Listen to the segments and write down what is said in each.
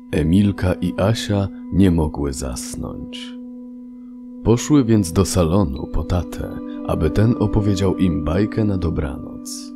Emilka i Asia nie mogły zasnąć. Poszły więc do salonu po tatę, aby ten opowiedział im bajkę na dobranoc.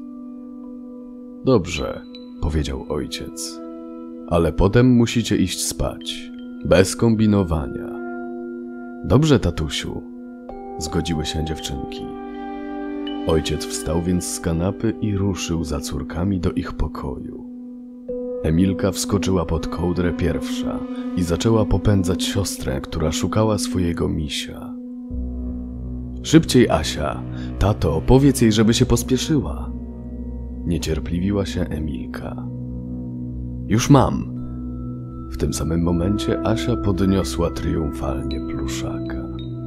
Dobrze, powiedział ojciec, ale potem musicie iść spać, bez kombinowania. Dobrze, tatusiu, zgodziły się dziewczynki. Ojciec wstał więc z kanapy i ruszył za córkami do ich pokoju. Emilka wskoczyła pod kołdrę pierwsza i zaczęła popędzać siostrę, która szukała swojego misia. Szybciej, Asia! Tato, powiedz jej, żeby się pospieszyła! Niecierpliwiła się Emilka. Już mam! W tym samym momencie Asia podniosła triumfalnie pluszaka.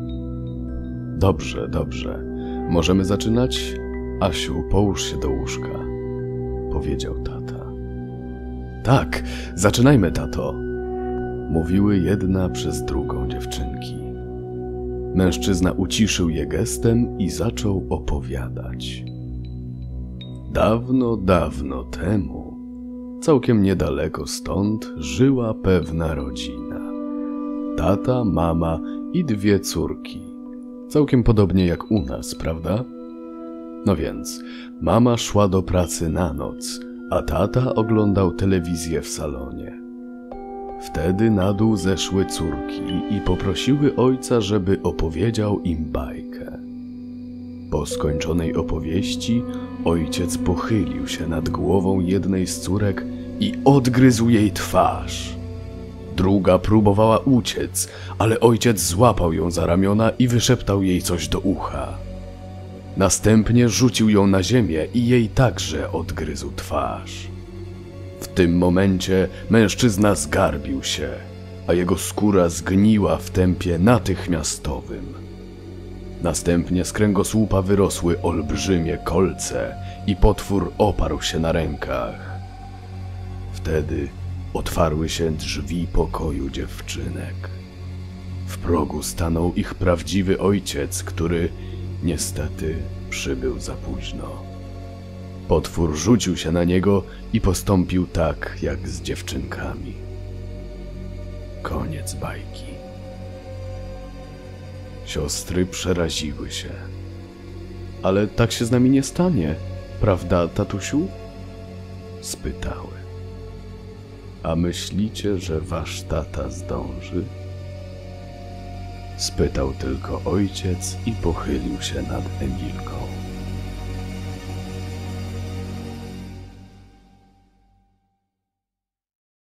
Dobrze, dobrze. Możemy zaczynać? Asiu, połóż się do łóżka, powiedział tata. Tak, zaczynajmy, tato, mówiły jedna przez drugą dziewczynki. Mężczyzna uciszył je gestem i zaczął opowiadać. Dawno, dawno temu, całkiem niedaleko stąd, żyła pewna rodzina. Tata, mama i dwie córki. Całkiem podobnie jak u nas, prawda? No więc, mama szła do pracy na noc, a tata oglądał telewizję w salonie. Wtedy na dół zeszły córki i poprosiły ojca, żeby opowiedział im bajkę. Po skończonej opowieści ojciec pochylił się nad głową jednej z córek i odgryzł jej twarz. Druga próbowała uciec, ale ojciec złapał ją za ramiona i wyszeptał jej coś do ucha. Następnie rzucił ją na ziemię i jej także odgryzł twarz. W tym momencie mężczyzna zgarbił się, a jego skóra zgniła w tempie natychmiastowym. Następnie z kręgosłupa wyrosły olbrzymie kolce i potwór oparł się na rękach. Wtedy otwarły się drzwi pokoju dziewczynek. W progu stanął ich prawdziwy ojciec, który niestety przybył za późno. Potwór rzucił się na niego i postąpił tak, jak z dziewczynkami. Koniec bajki. Siostry przeraziły się. Ale tak się z nami nie stanie, prawda, tatusiu? Spytały. A myślicie, że wasz tata zdąży? Spytał tylko ojciec i pochylił się nad Emilką.